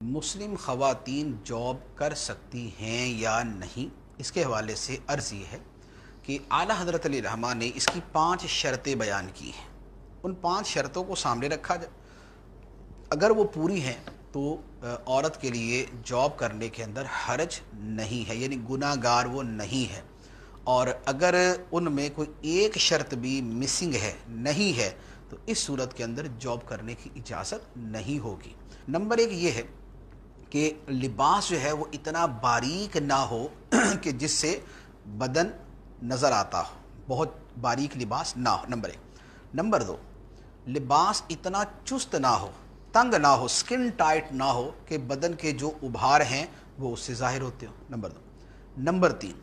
مسلم خواتین جاب کر سکتی ہیں یا نہیں، اس کے حوالے سے عرض یہ ہے کہ اعلیٰ حضرت علیہ رحمہ نے اس کی 5 شرطیں بیان کی ہیں۔ ان 5 شرطوں کو سامنے رکھا جائے، اگر وہ پوری ہیں تو عورت کے لیے جاب کرنے کے اندر حرج نہیں ہے، یعنی گناہ گار وہ نہیں ہے۔ اور اگر ان میں کوئی ایک شرط بھی مسنگ ہے، نہیں ہے، تو اس صورت کے اندر جاب کرنے کی اجازت نہیں ہوگی۔ نمبر 1 یہ ہے کہ لباس جو ہے وہ اتنا باریک نہ ہو کہ جس سے بدن نظر آتا ہو، بہت باریک لباس نہ ہو، نمبر 1۔ نمبر 2، لباس اتنا چست نہ ہو، تنگ نہ ہو، سکن ٹائٹ نہ ہو کہ بدن کے جو ابھار ہیں وہ اس سے ظاہر ہوتے ہو، نمبر 2۔ نمبر 3،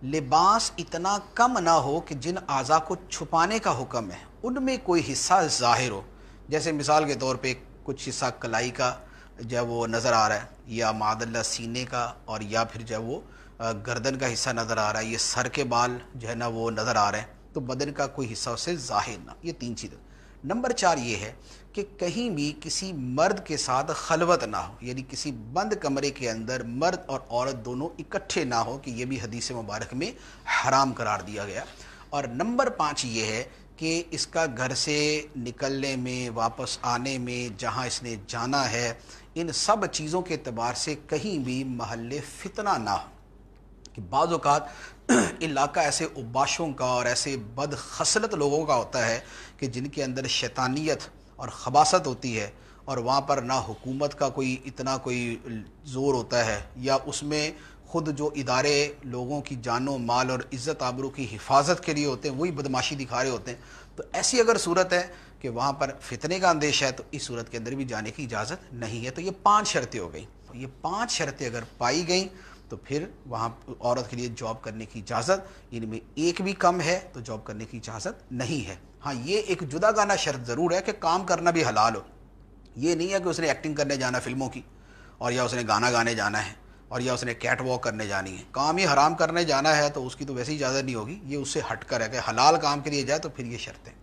لباس اتنا کم نہ ہو کہ جن اعضاء کو چھپانے کا حکم ہے ان میں کوئی حصہ ظاہر ہو، جیسے مثال کے طور پہ کچھ حصہ کلائی کا جب وہ نظر آ رہا ہے، یا معاذ اللہ سینے کا، اور یا پھر جب وہ گردن کا حصہ نظر آ رہا ہے، یہ سر کے بال جو ہے نا وہ نظر آ رہے ہیں، تو بدن کا کوئی حصہ اسے ظاہر نہ، یہ 3 چیزیں۔ نمبر 4 یہ ہے کہ کہیں بھی کسی مرد کے ساتھ خلوت نہ ہو، یعنی کسی بند کمرے کے اندر مرد اور عورت دونوں اکٹھے نہ ہو، کہ یہ بھی حدیث مبارک میں حرام قرار دیا گیا۔ اور نمبر 5 یہ ہے کہ اس کا گھر سے نکلنے میں، واپس آنے میں، جہاں اس نے جانا ہے، ان سب چیزوں کے اعتبار سے کہیں بھی محل فتنہ نہ ہو، کہ بعض اوقات علاقہ ایسے اوباشوں کا اور ایسے بد خصلت لوگوں کا ہوتا ہے کہ جن کے اندر شیطانیت اور خباثت ہوتی ہے، اور وہاں پر نہ حکومت کا کوئی اتنا کوئی زور ہوتا ہے، یا اس میں خود جو ادارے لوگوں کی جان و مال اور عزت آبرو کی حفاظت کے لیے ہوتے ہیں وہی بدماشی دکھا رہے ہوتے ہیں۔ تو ایسی اگر صورت ہے کہ وہاں پر فتنے کا اندیشہ ہے تو اس صورت کے اندر بھی جانے کی اجازت نہیں ہے۔ تو یہ 5 شرطیں ہو گئیں، یہ 5 شرطیں اگر پائی گئیں تو پھر وہاں عورت کے لیے جاب کرنے کی اجازت، ان میں ایک بھی کم ہے تو جاب کرنے کی اجازت نہیں ہے۔ ہاں، یہ ایک جدا گانا شرط ضرور ہے کہ کام کرنا بھی حلال ہو۔ یہ نہیں ہے کہ اس نے ایکٹنگ کرنے جانا فلموں کی، اور یا اس نے گانا گانے جانا ہے، اور یا اس نے کیٹ واک کرنے جانی ہے، کام ہی حرام کرنے جانا ہے تو اس کی تو ویسے ہی اجازت نہیں ہوگی۔ یہ اس سے ہٹ کر ہے کہ حلال کام کے لیے جائے تو پھر یہ شرط ہے۔